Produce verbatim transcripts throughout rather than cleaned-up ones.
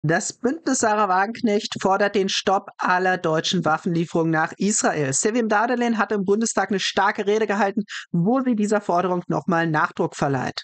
Das Bündnis Sarah Wagenknecht fordert den Stopp aller deutschen Waffenlieferungen nach Israel. Sevim Dardelen hat im Bundestag eine starke Rede gehalten, wo sie dieser Forderung nochmal Nachdruck verleiht.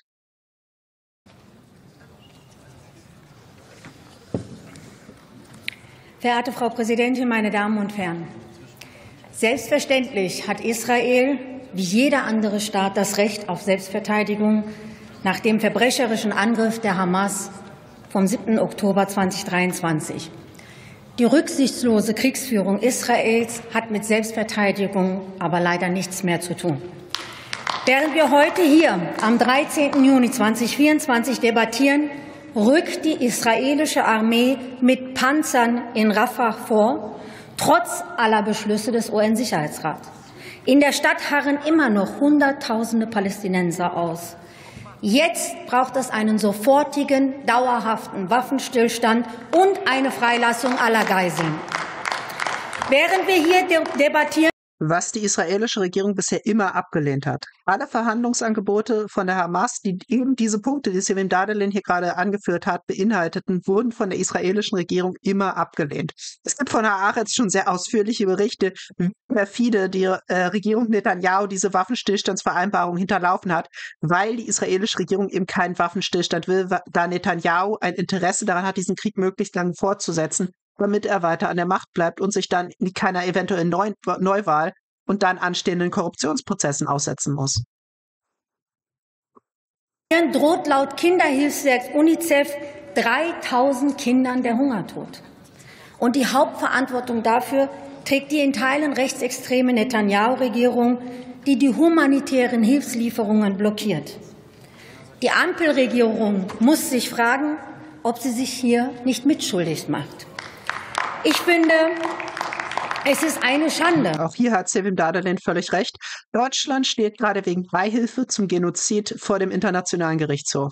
Verehrte Frau Präsidentin, meine Damen und Herren! Selbstverständlich hat Israel, wie jeder andere Staat, das Recht auf Selbstverteidigung nach dem verbrecherischen Angriff der Hamas vom siebten Oktober zweitausenddreiundzwanzig. Die rücksichtslose Kriegsführung Israels hat mit Selbstverteidigung aber leider nichts mehr zu tun. Während wir heute hier am dreizehnten Juni zweitausendvierundzwanzig debattieren, rückt die israelische Armee mit Panzern in Rafah vor, trotz aller Beschlüsse des U N-Sicherheitsrats. In der Stadt harren immer noch Hunderttausende Palästinenser aus. Jetzt braucht es einen sofortigen, dauerhaften Waffenstillstand und eine Freilassung aller Geiseln. Während wir hier debattieren, was die israelische Regierung bisher immer abgelehnt hat. Alle Verhandlungsangebote von der Hamas, die eben diese Punkte, die Sevim Dardelen hier gerade angeführt hat, beinhalteten, wurden von der israelischen Regierung immer abgelehnt. Es gibt von Haaretz schon sehr ausführliche Berichte, wie perfide die äh, Regierung Netanyahu diese Waffenstillstandsvereinbarung hinterlaufen hat, weil die israelische Regierung eben keinen Waffenstillstand will, da Netanyahu ein Interesse daran hat, diesen Krieg möglichst lange fortzusetzen, damit er weiter an der Macht bleibt und sich dann in keiner eventuellen Neu Neuwahl und dann anstehenden Korruptionsprozessen aussetzen muss. Droht laut Kinderhilfswerk UNICEF dreitausend Kindern der Hungertod. Und die Hauptverantwortung dafür trägt die in Teilen rechtsextreme Netanyahu-Regierung, die die humanitären Hilfslieferungen blockiert. Die Ampelregierung muss sich fragen, ob sie sich hier nicht mitschuldig macht. Ich finde, es ist eine Schande. Auch hier hat Sevim Dardelen völlig recht. Deutschland steht gerade wegen Beihilfe zum Genozid vor dem Internationalen Gerichtshof.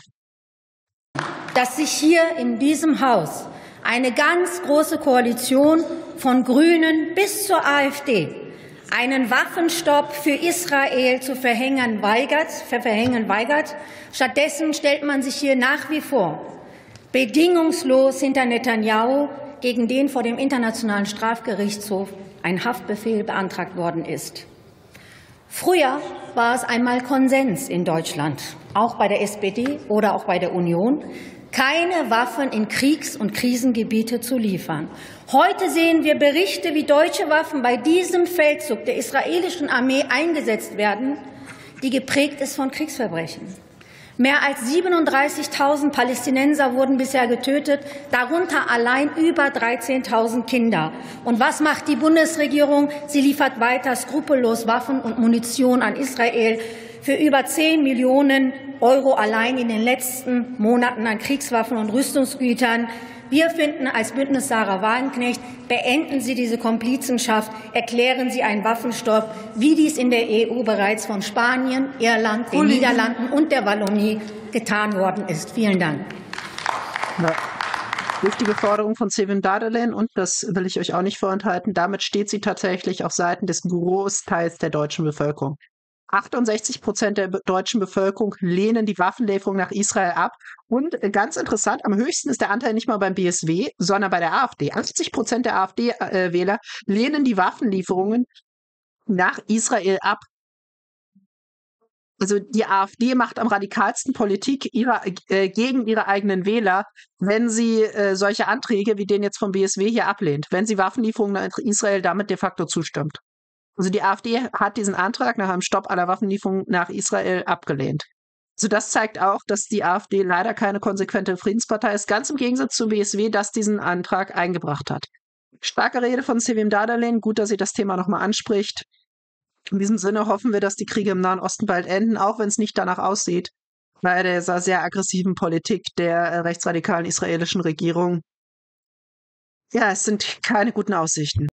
Dass sich hier in diesem Haus eine ganz große Koalition von Grünen bis zur AfD einen Waffenstopp für Israel zu verhängen weigert, verhängen weigert. Stattdessen stellt man sich hier nach wie vor bedingungslos hinter Netanyahu, gegen den vor dem Internationalen Strafgerichtshof ein Haftbefehl beantragt worden ist. Früher war es einmal Konsens in Deutschland, auch bei der S P D oder auch bei der Union, keine Waffen in Kriegs- und Krisengebiete zu liefern. Heute sehen wir Berichte, wie deutsche Waffen bei diesem Feldzug der israelischen Armee eingesetzt werden, die geprägt ist von Kriegsverbrechen. Mehr als siebenunddreißigtausend Palästinenser wurden bisher getötet, darunter allein über dreizehntausend Kinder. Und was macht die Bundesregierung? Sie liefert weiter skrupellos Waffen und Munition an Israel für über zehn Millionen Euro allein in den letzten Monaten an Kriegswaffen und Rüstungsgütern. Wir finden als Bündnis Sarah Wagenknecht, beenden Sie diese Komplizenschaft, erklären Sie einen Waffenstopp, wie dies in der E U bereits von Spanien, Irland, den Niederlanden und der Wallonie getan worden ist. Vielen Dank. Ja. Wichtige Forderung von Sevim Dardelen, und das will ich euch auch nicht vorenthalten, damit steht sie tatsächlich auf Seiten des Großteils der deutschen Bevölkerung. achtundsechzig Prozent der deutschen Bevölkerung lehnen die Waffenlieferung nach Israel ab. Und ganz interessant, am höchsten ist der Anteil nicht mal beim B S W, sondern bei der AfD. achtzig Prozent der AfD-Wähler lehnen die Waffenlieferungen nach Israel ab. Also die AfD macht am radikalsten Politik ihrer, äh, gegen ihre eigenen Wähler, wenn sie äh, solche Anträge wie den jetzt vom B S W hier ablehnt, wenn sie Waffenlieferungen nach Israel damit de facto zustimmt. Also die AfD hat diesen Antrag nach einem Stopp aller Waffenlieferungen nach Israel abgelehnt. Also das zeigt auch, dass die AfD leider keine konsequente Friedenspartei ist, ganz im Gegensatz zum B S W, das diesen Antrag eingebracht hat. Starke Rede von Sevim Dardelen, gut, dass sie das Thema nochmal anspricht. In diesem Sinne hoffen wir, dass die Kriege im Nahen Osten bald enden, auch wenn es nicht danach aussieht, bei dieser sehr aggressiven Politik der rechtsradikalen israelischen Regierung. Ja, es sind keine guten Aussichten.